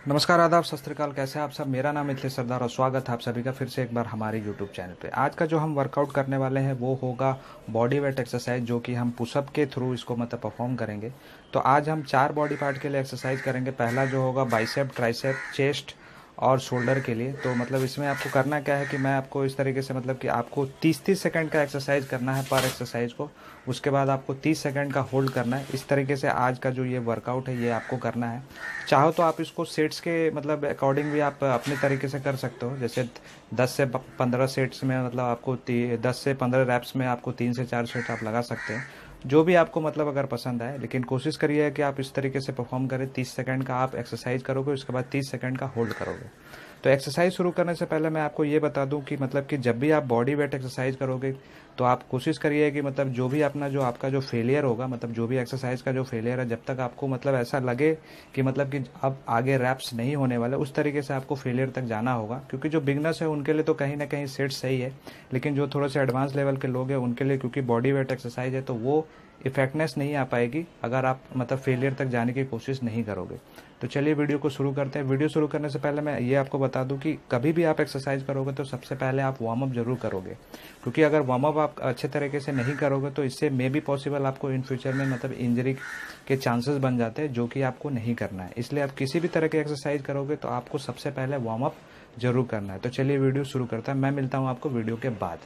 नमस्कार, आदाब, सत श्री अकाल। कैसे हैं आप सब? मेरा नाम मिथिलेश सरदार और स्वागत है आप सभी का फिर से एक बार हमारे यूट्यूब चैनल पे। आज का जो हम वर्कआउट करने वाले हैं वो होगा बॉडी वेट एक्सरसाइज, जो कि हम पुशअप के थ्रू इसको मतलब परफॉर्म करेंगे। तो आज हम 4 बॉडी पार्ट के लिए एक्सरसाइज करेंगे। पहला जो होगा बाइसेप, ट्राइसेप, चेस्ट और शोल्डर के लिए। तो मतलब इसमें आपको करना क्या है कि मैं आपको इस तरीके से मतलब कि आपको 30-30 सेकंड का एक्सरसाइज करना है पर एक्सरसाइज को। उसके बाद आपको 30 सेकंड का होल्ड करना है। इस तरीके से आज का जो ये वर्कआउट है ये आपको करना है। चाहो तो आप इसको सेट्स के मतलब अकॉर्डिंग भी आप अपने तरीके से कर सकते हो। जैसे 10 से 15 सेट्स में मतलब आपको 10 से 15 रैप्स में आपको 3 से 4 सेट आप लगा सकते हैं, जो भी आपको मतलब अगर पसंद आए। लेकिन कोशिश करिए कि आप इस तरीके से परफॉर्म करें। 30 सेकंड का आप एक्सरसाइज करोगे, उसके बाद 30 सेकंड का होल्ड करोगे। तो एक्सरसाइज शुरू करने से पहले मैं आपको ये बता दूं कि मतलब कि जब भी आप बॉडी वेट एक्सरसाइज करोगे तो आप कोशिश करिए कि मतलब जो भी अपना जो आपका जो फेलियर होगा, मतलब जो भी एक्सरसाइज का जो फेलियर है, जब तक आपको मतलब ऐसा लगे कि मतलब कि अब आगे रैप्स नहीं होने वाले, उस तरीके से आपको फेलियर तक जाना होगा। क्योंकि जो बिगनर्स है उनके लिए तो कहीं ना कहीं सेट सही है, लेकिन जो थोड़े से एडवांस लेवल के लोग हैं उनके लिए, क्योंकि बॉडी वेट एक्सरसाइज है, तो वो इफेक्टनेस नहीं आ पाएगी अगर आप मतलब फेलियर तक जाने की कोशिश नहीं करोगे। तो चलिए वीडियो को शुरू करते हैं। वीडियो शुरू करने से पहले मैं ये आपको बता दूं कि कभी भी आप एक्सरसाइज करोगे तो सबसे पहले आप वार्म अप जरूर करोगे। क्योंकि अगर वार्म अप आप अच्छे तरीके से नहीं करोगे तो इससे मे बी पॉसिबल आपको इन फ्यूचर में मतलब इंजरी के चांसेस बन जाते हैं, जो कि आपको नहीं करना है। इसलिए आप किसी भी तरह की एक्सरसाइज करोगे तो आपको सबसे पहले वार्म अप जरूर करना है। तो चलिए वीडियो शुरू करते हैं। मैं मिलता हूँ आपको वीडियो के बाद।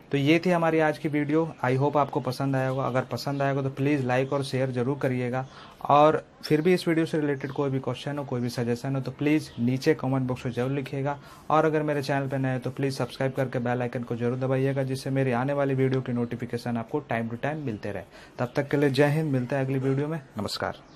तो ये थी हमारी आज की वीडियो। आई होप आपको पसंद आया होगा। अगर पसंद आएगा तो प्लीज़ लाइक और शेयर ज़रूर करिएगा। और फिर भी इस वीडियो से रिलेटेड कोई भी क्वेश्चन हो, कोई भी सजेशन हो तो प्लीज़ नीचे कमेंट बॉक्स में ज़रूर लिखिएगा। और अगर मेरे चैनल पर नए हो तो प्लीज़ सब्सक्राइब करके बेल आइकन को जरूर दबाइएगा, जिससे मेरी आने वाली वीडियो की नोटिफिकेशन आपको टाइम टू टाइम मिलते रहे। तब तक के लिए जय हिंद। मिलते हैं अगली वीडियो में। नमस्कार।